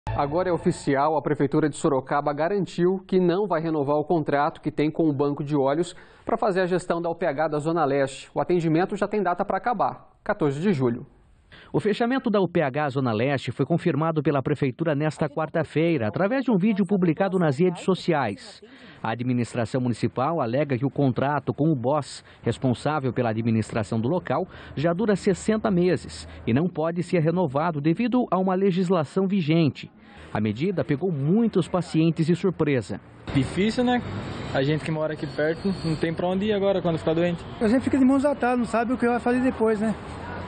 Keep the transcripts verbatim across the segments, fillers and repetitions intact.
Agora é oficial, a Prefeitura de Sorocaba garantiu que não vai renovar o contrato que tem com o Banco de Olhos para fazer a gestão da U P H da Zona Leste. O atendimento já tem data para acabar, quatorze de julho. O fechamento da U P H Zona Leste foi confirmado pela Prefeitura nesta quarta-feira, através de um vídeo publicado nas redes sociais. A administração municipal alega que o contrato com o B O S, responsável pela administração do local, já dura sessenta meses e não pode ser renovado devido a uma legislação vigente. A medida pegou muitos pacientes de surpresa. Difícil, né? A gente que mora aqui perto não tem para onde ir agora quando ficar doente. A gente fica de mãos atadas, não sabe o que vai fazer depois, né?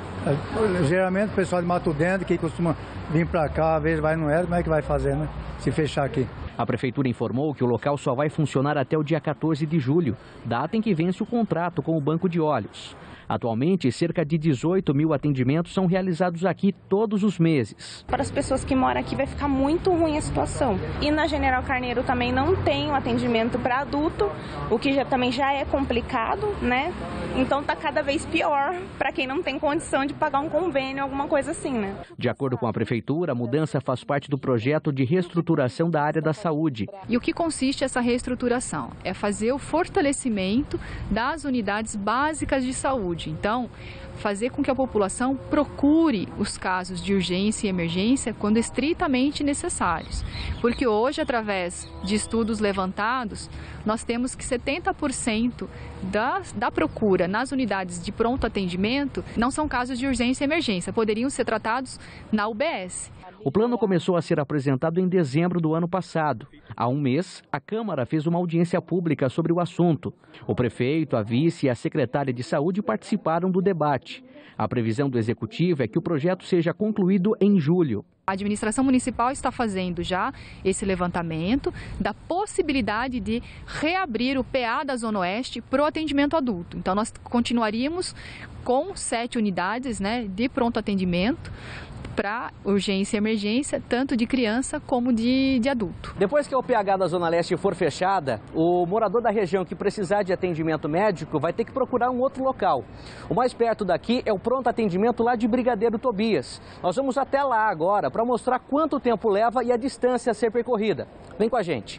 Geralmente o pessoal de Mato Dentro que costuma vir para cá, às vezes vai no Hélio, como é que vai fazer, né? Se fechar aqui. A Prefeitura informou que o local só vai funcionar até o dia quatorze de julho, data em que vence o contrato com o Banco de Olhos. Atualmente, cerca de dezoito mil atendimentos são realizados aqui todos os meses. Para as pessoas que moram aqui vai ficar muito ruim a situação. E na General Carneiro também não tem um atendimento para adulto, o que já, também já é complicado, né? Então está cada vez pior para quem não tem condição de pagar um convênio, alguma coisa assim, né? De acordo com a Prefeitura, a mudança faz parte do projeto de reestruturação da área da saúde. E o que consiste essa reestruturação? É fazer o fortalecimento das unidades básicas de saúde. Então, fazer com que a população procure os casos de urgência e emergência quando estritamente necessários. Porque hoje, através de estudos levantados, nós temos que setenta por cento da, da procura nas unidades de pronto atendimento não são casos de urgência e emergência, poderiam ser tratados na U B S. O plano começou a ser apresentado em dezembro do ano passado. Há um mês, a Câmara fez uma audiência pública sobre o assunto. O prefeito, a vice e a secretária de saúde participaram do debate. A previsão do executivo é que o projeto seja concluído em julho. A administração municipal está fazendo já esse levantamento da possibilidade de reabrir o P A da Zona Oeste para o atendimento adulto. Então, nós continuaríamos com sete unidades, né, de pronto atendimento para urgência e emergência, tanto de criança como de, de adulto. Depois que a U P H da Zona Leste for fechada, o morador da região que precisar de atendimento médico vai ter que procurar um outro local. O mais perto daqui é o pronto atendimento lá de Brigadeiro Tobias. Nós vamos até lá agora para mostrar quanto tempo leva e a distância a ser percorrida. Vem com a gente.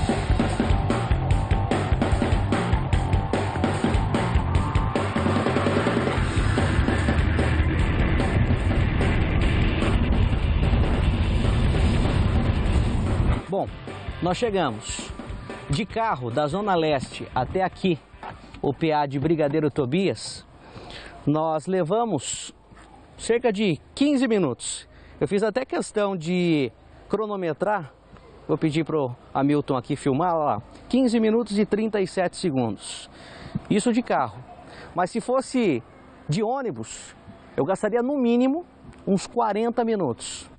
Bom, nós chegamos de carro da Zona Leste até aqui, o P A de Brigadeiro Tobias, nós levamos cerca de quinze minutos. Eu fiz até questão de cronometrar, vou pedir para o Hamilton aqui filmar, lá, quinze minutos e trinta e sete segundos. Isso de carro. Mas se fosse de ônibus, eu gastaria no mínimo uns quarenta minutos.